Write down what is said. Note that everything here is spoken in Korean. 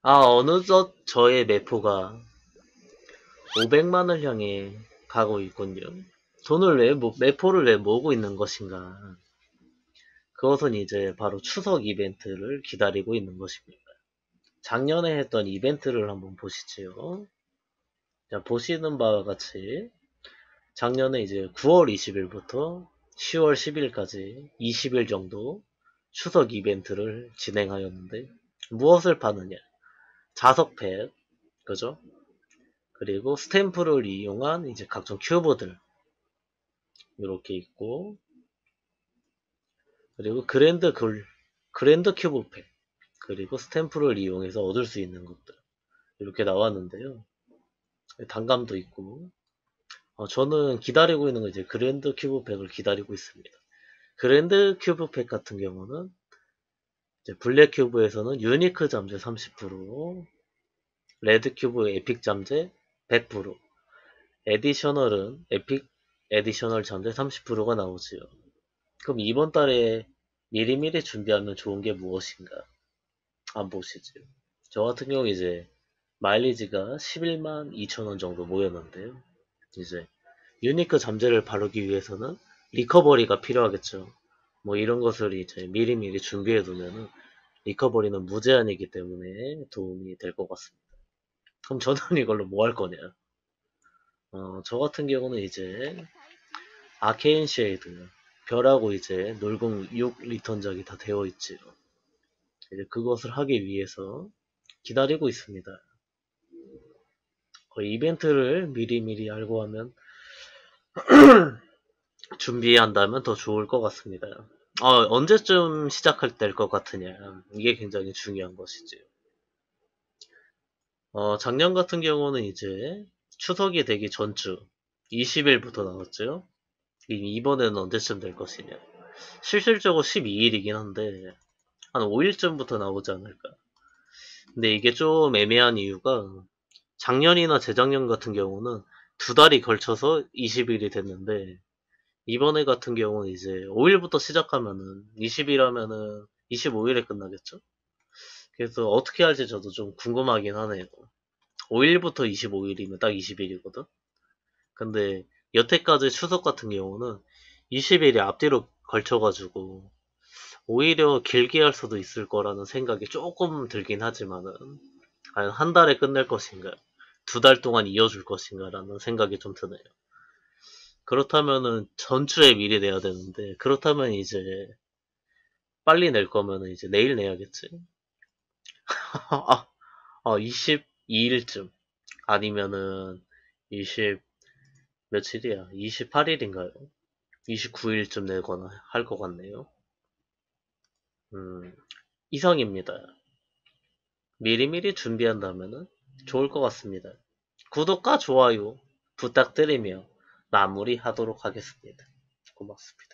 어느덧 저의 매포가 500만을 향해 가고 있군요. 돈을 매포를 왜 모으고 있는 것인가? 그것은 이제 바로 추석 이벤트를 기다리고 있는 것입니다. 작년에 했던 이벤트를 한번 보시지요. 자, 보시는 바와 같이 작년에 이제 9월 20일부터 10월 10일까지 20일 정도 추석 이벤트를 진행하였는데 무엇을 파느냐? 자석팩, 그죠? 그리고 스탬프를 이용한 이제 각종 큐브들 이렇게 있고, 그리고 그랜드 큐브팩, 그리고 스탬프를 이용해서 얻을 수 있는 것들 이렇게 나왔는데요. 단감도 있고, 저는 기다리고 있는 거 이제 그랜드 큐브팩을 기다리고 있습니다. 그랜드 큐브팩 같은 경우는 이제 블랙 큐브에서는 유니크 잠재 30%, 레드 큐브 에픽 잠재 100%, 에디셔널은 에픽 에디셔널 잠재 30%가 나오지요. 그럼 이번 달에 미리미리 준비하면 좋은 게 무엇인가? 안 보시죠. 저 같은 경우 이제 마일리지가 11만 2천 원 정도 모였는데요. 이제 유니크 잠재를 바르기 위해서는 리커버리가 필요하겠죠. 뭐 이런 것을 이제 미리미리 준비해 두면은 리커버리는 무제한이기 때문에 도움이 될 것 같습니다. 그럼 저는 이걸로 뭐 할 거냐? 저 같은 경우는 이제 아케인 쉐이드 별하고 이제 놀공 6 리턴작이 다 되어 있지요. 이제 그것을 하기 위해서 기다리고 있습니다. 이벤트를 미리미리 알고 하면 준비한다면 더 좋을 것 같습니다. 언제쯤 시작할 될 것 같으냐? 이게 굉장히 중요한 것이지요. 작년 같은 경우는 이제 추석이 되기 전주 20일부터 나왔죠. 이번에는 언제쯤 될 것이냐? 실질적으로 12일이긴 한데 한 5일쯤부터 나오지 않을까? 근데 이게 좀 애매한 이유가 작년이나 재작년 같은 경우는 두 달이 걸쳐서 20일이 됐는데 이번에 같은 경우는 이제 5일부터 시작하면은 20일 하면은 25일에 끝나겠죠? 그래서 어떻게 할지 저도 좀 궁금하긴 하네요. 5일부터 25일이면 딱 20일이거든? 근데 여태까지 추석 같은 경우는 20일이 앞뒤로 걸쳐가지고 오히려 길게 할 수도 있을 거라는 생각이 조금 들긴 하지만은 과연 한 달에 끝낼 것인가, 두 달 동안 이어줄 것인가라는 생각이 좀 드네요. 그렇다면은 전주에 미리 내야 되는데 그렇다면 이제 빨리 낼 거면은 이제 내일 내야겠지. 22일쯤 아니면은 20 며칠이야? 28일인가요? 29일쯤 내거나 할 것 같네요. 이상입니다. 미리미리 준비한다면은 좋을 것 같습니다. 구독과 좋아요 부탁드리며 마무리하도록 하겠습니다. 고맙습니다.